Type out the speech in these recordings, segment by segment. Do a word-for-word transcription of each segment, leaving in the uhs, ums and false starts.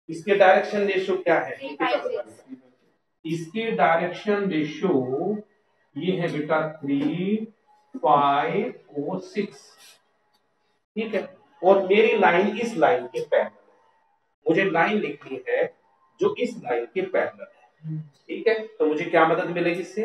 इसके direction ratio क्या है? इसके डायरेक्शन रेशियो ये है बेटा थ्री फाइव और सिक्स। ठीक है, और मेरी लाइन इस लाइन के पैरेलल है। मुझे लाइन लिखनी है जो इस लाइन के पैरेलल है। ठीक है, तो मुझे क्या मदद मिलेगी इससे?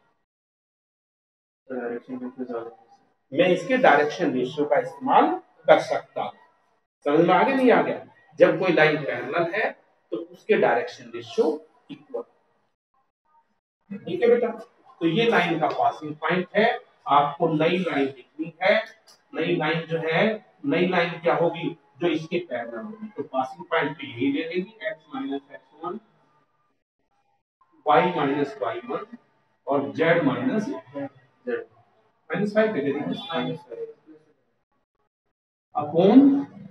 मैं इसके डायरेक्शन रेशियो का इस्तेमाल कर सकता हूं। समझ में आ गया नहीं आ गया? जब कोई लाइन पैरेलल है तो उसके डायरेक्शन रेशियो इक्वल। ठीक है बेटा, तो ये लाइन का पासिंग पॉइंट है। आपको नई लाइन लिखनी है। नई लाइन जो है, नई लाइन क्या होगी? जो इसके पैरेलल होगी। तो पासिंग पॉइंट पे यही ले लेंगे, x minus x one, y minus y one और z minus z minus five पे दे देंगे अपॉन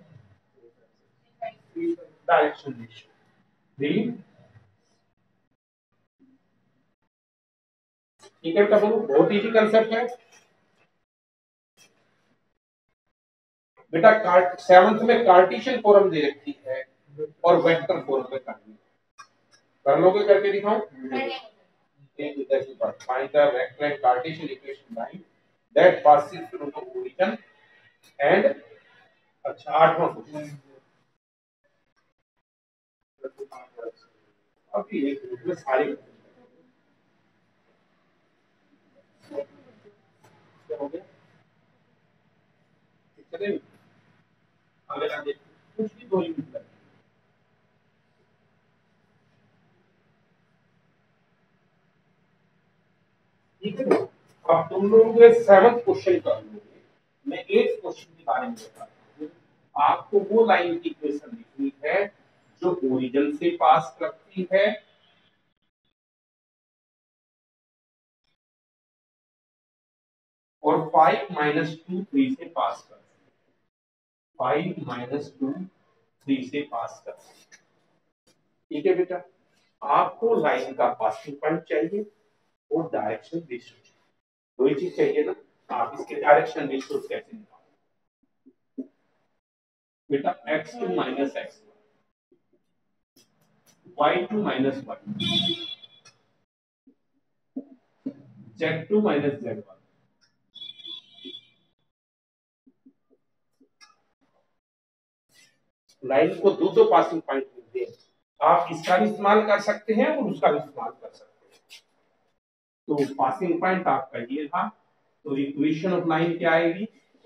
डायरेक्शन रेशियो थ्री। ठीक है बेटा, बोलो, बहुत इजी कंसेप्ट है बेटा। कार्ट सेवंथ में कार्टेशियन फॉर्म दे रखी है और वेक्टर फॉर्म में करनी है। कर लोगे? करके दिखाऊं? Find the vector and Cartesian equation line that passes through the origin and अच्छा आठवां क्वेश्चन। अभी एक ग्रुप में सारे हो गया। चलिए अगला देखते, कुछ भी दो यूनिट लगेगी। ठीक है, अब तुम लोग सेवंथ क्वेश्चन कर लोगे। मैं एट्थ क्वेश्चन के बारे में बताता हूँ। आपको वो लाइन की इक्वेशन लिखनी है जो ओरिजिन से पास करती है और फाइव माइनस टू थ्री से पास करती है। फाइव माइनस टू थ्री से पास करती है। ठीक है बेटा, आपको लाइन का पासिंग पॉइंट चाहिए और डायरेक्शन रेशियो चाहिए। दो ही चीज चाहिए ना। आप इसके डायरेक्शन रेशियो कैसे निकालोगे बेटा? X two minus x, y two minus y, z two minus z one. Line को दो दो पासिंग पॉइंट मिलते हैं। आप इसका भी इस्तेमाल कर सकते हैं और उसका भी इस्तेमाल कर सकते हैं। तो पासिंग पॉइंट आपका ये था। तो इक्वेशन ऑफ लाइन क्या आएगी?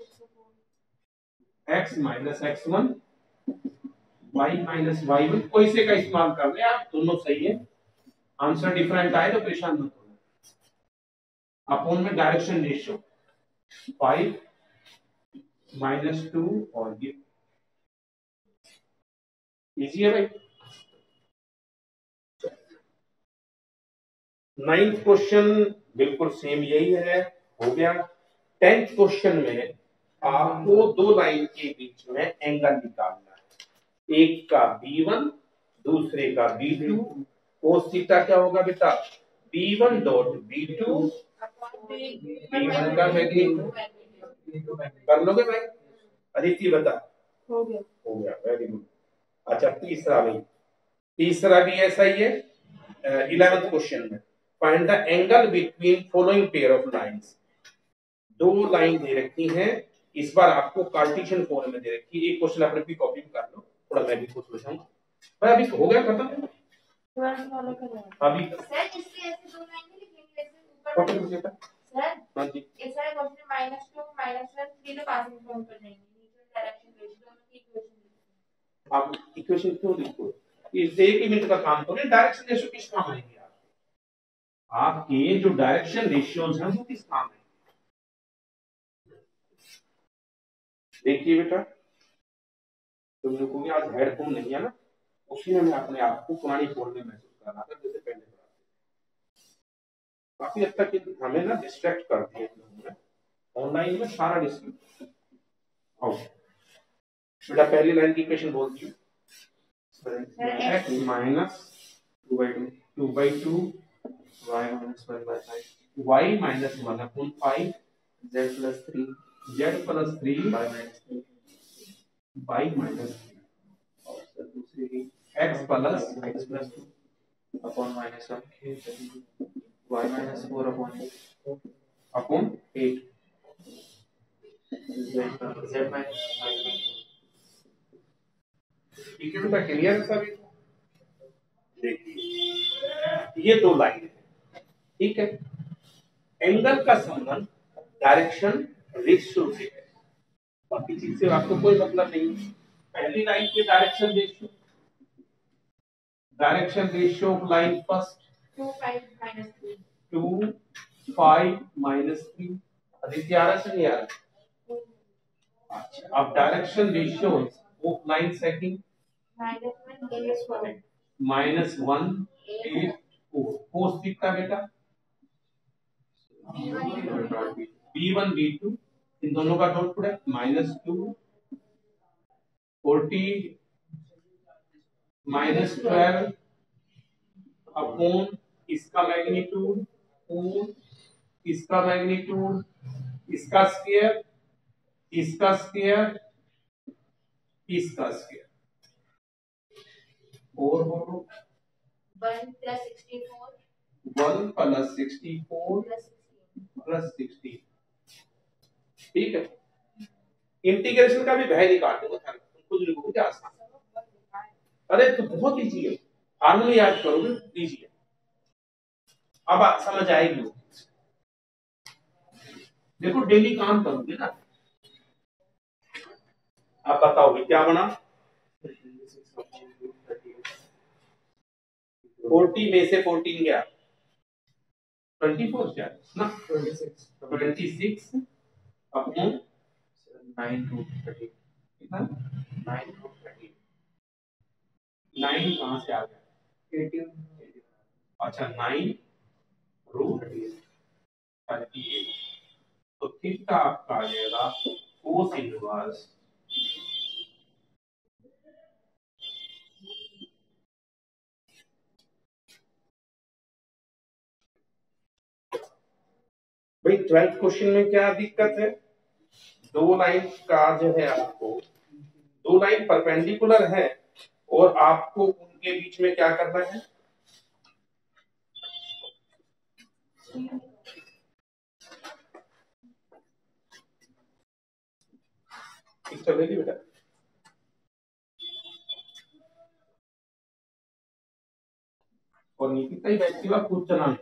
x minus x one, y minus y one. कोई से का इस्तेमाल कर रहे हैं आप, दोनों सही है। आंसर डिफरेंट आए तो परेशान मत होना। अपोन में direction ratio five minus two और ये इजी है भाई। नाइन्थ क्वेश्चन बिल्कुल सेम यही है, हो गया। टेंथ क्वेश्चन में आपको दो लाइन के बीच में एंगल निकालना है। एक का बी वन, दूसरे का बी टू। कोस थीटा क्या होगा बेटा? B one dot b two, b one का मैग्नीट्यूड। कर लोगे भाई? अदिति बता। हो गया, हो गया, वेरी गुड। अच्छा तीसरा भाई, तीसरा भी ऐसा ही है। इलेवेंथ क्वेश्चन में find the angle between following pair of lines. दो लाइन दे रखी हैं, इस बार आपको कार्टेशियन फॉर्म में दे रखी है। एक क्वेश्चन अपने भी कॉपी कर लो, थोड़ा मैं भी कुछ पूछूंगा भाई। अभी हो गया खत्म अभी सर। इसलिए ऐसे दो लाइन नहीं लिखेंगे, ऐसे ऊपर कॉपी सर। हां जी, इस वाले question minus two minus one three में पासिंग फॉर्म कर देंगे। नीचे डायरेक्शन रेशियो दोनों की इक्वेशन। आप इक्वेशन क्यों लिखो? इस एक ही मिनट का काम करो। डायरेक्शन रेशियो किस काम आएगी? आपके जो डायरेक्शन रेशियोज हैं वो किस काम है? देखिए बेटा, तुम लोगों को आज हेडफोन नहीं है ना, उसी में मैं अपने आप को पुरानी फोन में महसूस कर रहा था जैसे पहले पढ़ा। काफी हद तक हमें ना डिस्ट्रैक्ट कर दिया ऑनलाइन में, सारा डिस्ट्रैक्ट। बेटा पहली लाइन की इक्वेशन बोल दी, x minus two by two, two by two, y minus one by five, y minus one upon five, z plus three, z plus three by minus three, by minus three. और दूसरी x x plus x plus two upon minus one y minus four upon upon eight z minus five. ठीक है बेटा, clear है सभी? देखिए ये दो लाइन है, ठीक है। एंगल का संबंध डायरेक्शन रेशियो से है, बाकी चीज से आपको कोई मतलब नहीं है। पहली लाइन के direction ratio, direction ratio of line first two five minus three two five minus three. Aditya आ रहा है नहीं आ रहा? अच्छा, अब direction ratio of line second minus one eight four minus one eight four. Cos theta बेटा बी वन बी टू, इन दोनों का dot product minus two forty minus twelve upon इसका मैग्नीट्यूड फोर, इसका मैग्नीट्यूड, इसका स्क्वायर, इसका square, इसका square और बोलो one plus sixty four one plus sixty four plus sixteen plus sixty. ठीक है, इंटीग्रेशन का भी भय निकाल दो, खुद लिखो क्या आसान। अरे तो बहुत इजी है, फार्मूला याद करोगे इजी है, अब आप समझ आएगी। देखो डेली काम करोगे ना। अब बताओगे क्या बना? फोर्टी में से फोर्टीन गया ट्वेंटी फोर क्या ना twenty six upon nine two thirty कितना नाइन टू थर्टी नाइन कहां से आ गया? अच्छा नाइन रूट थर्टी एट। तो थीटा आपका आ जाएगा कोस इनवर्स भाई। ट्वेल्थ क्वेश्चन में क्या दिक्कत है? दो लाइन का जो है आपको दो लाइन परपेंडिकुलर है और आपको उनके बीच में क्या करना है? ठीक चलेगी बेटा? और निकिता ही बैठी हुआ खुद चलाना,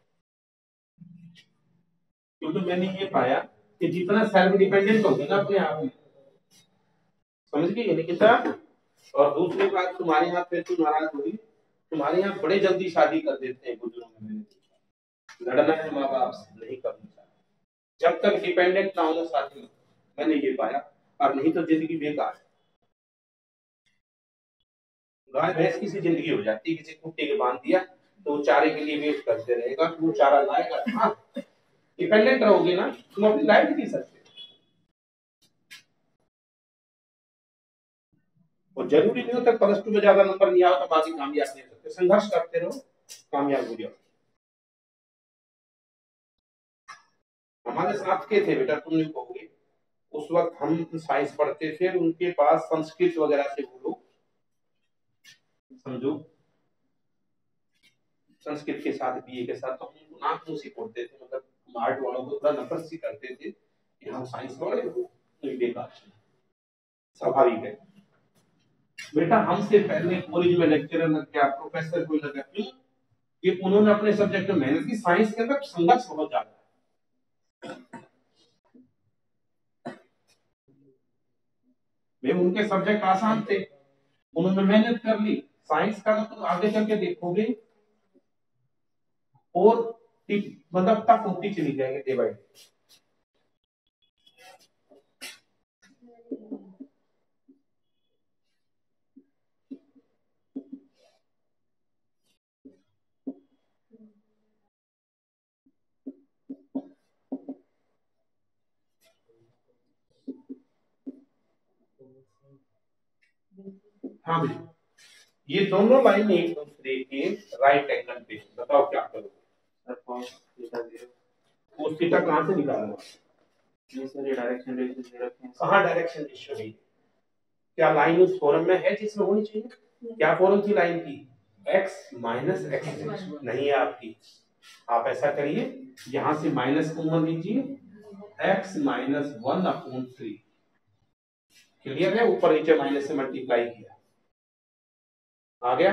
क्योंकि मैंने ये पाया कि जितना सेल्फ डिपेंडेंट होगी ना अपने आप में, समझ गई निकिता? और दूसरी बात, तुम्हारे यहाँ पे तुम नाराज होगी, तुम्हारे यहाँ बड़े जल्दी शादी कर देते हैं बुजुर्ग में। मैंने लड़ना है माँ बाप से नहीं करना चाहिए जब तक डिपेंडेंट ना हो शादी में, मैंने ये पाया। और नहीं तो जिंदगी बेकार है। गाय भैंस की सी जिंदगी हो जाती है, किसी कुत्ते के बांध दिया तो वो चारे के लिए वेट करते रहेगा, वो चारा लाएगा। हाँ डिपेंडेंट रहोगे ना, तुम अपनी लाइफ नहीं जी सकते। और जरूरी नहीं होता प्लस टू में ज्यादा नंबर नहीं आओ तो बाकी कामयाब नहीं हो सकते। संघर्ष करते रहो, कामयाब हो जाओ। हमारे साथ के थे बेटा, तुम नहीं कहोगे, उस वक्त हम साइंस पढ़ते थे, उनके पास संस्कृत वगैरह से वो लोग समझो संस्कृत के साथ बीए के साथ, तो हम नाक मुंह से पढ़ते थे। मतलब आर्ट वालों को थोड़ा नफरत सी करते थे कि हम साइंस वाले तो बेकार, स्वाभाविक है बेटा। हमसे पहले कॉलेज में लेक्चरर लग गया, प्रोफेसर कोई लगा, क्यों? कि उन्होंने अपने सब्जेक्ट में मेहनत की। साइंस के अंदर संघर्ष बहुत ज्यादा है। वे उनके सब्जेक्ट आसान थे, उन्होंने मेहनत कर ली। साइंस का तो आगे चल के देखोगे और मतलब टफ होती चली जाएंगे डे बाय डे। हाँ भाई, ये दोनों लाइन एक दूसरे के राइट एंगल पे, बताओ क्या करोगे? cos theta zero. cos theta कहां से निकालना? ये सर डायरेक्शन रेशियो दे रखे हैं। कहां डायरेक्शन रेशियो है? क्या लाइन उस फॉर्म में है जिसमें होनी चाहिए? क्या फॉर्म थी लाइन की? x माइनस एक्स नहीं है आपकी। आप ऐसा करिए, यहां से माइनस कॉमन लीजिए, x minus one upon three. Clear है? ऊपर नीचे माइनस से मल्टीप्लाई किया, आ गया?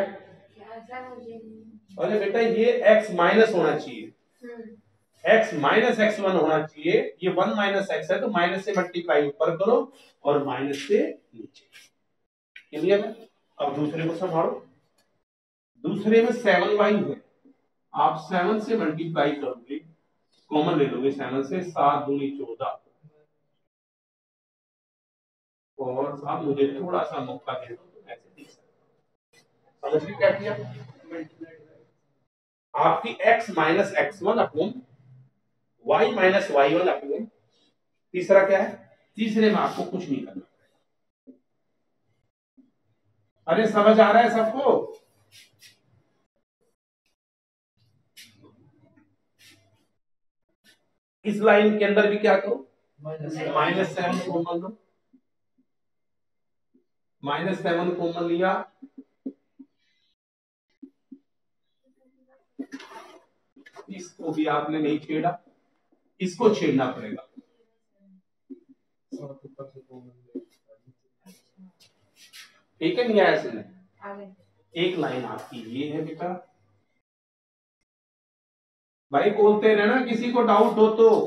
अरे बेटा ये x माइनस होना चाहिए, x माइनस एक्स वन होना चाहिए। ये वन माइनस एक्स है तो माइनस से मल्टीप्लाई ऊपर करो और माइनस से नीचे। क्लियर है? अब दूसरे को संभालो। दूसरे में सेवन वाई है, आप सेवन से मल्टीप्लाई करोगे, कॉमन ले लोगे सेवन से, सात दूनी चौदह। और आप मुझे थोड़ा सा मौका दे दो तो ऐसे देख सकते। समझ क्या किया? आपकी x minus x one upon y minus y one upon, तीसरा क्या है? तीसरे में आपको कुछ नहीं करना। अरे समझ आ रहा है सबको? इस लाइन के अंदर भी क्या करो? माइनस सेवन कॉमन लो, माइनस सेवन कॉमन लिया, इसको भी आपने नहीं छेड़ा, इसको छेड़ना पड़ेगा। ठीक है? नहीं आया समझ? एक लाइन आपकी ये है बेटा। भाई बोलते रहना, किसी को डाउट हो तो।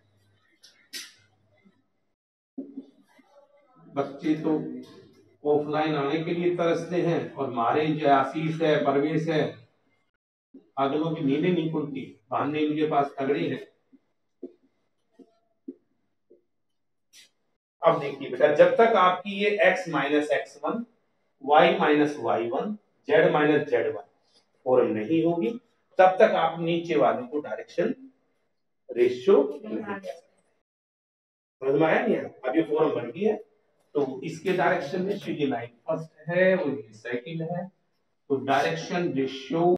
बच्चे तो ऑफलाइन आने के लिए तरसते हैं और हमारे जो आशीष है, परवेश है, अगलों की नींदें नहीं खुलती, बहाने इनके पास तगड़े हैं। अब देखिए बेटा, जब तक आपकी ये x minus x one, y minus y one, z minus z one form नहीं होगी, तब तक आप नीचे वाले को डायरेक्शन रेशियो नहीं कर सकते। समझ में आया नहीं? अब ये फॉर्म बन गई है तो इसके डायरेक्शन रेशियो, ये लाइन फर्स्ट है और ये सेकंड है, तो डायरेक्शन रेशियो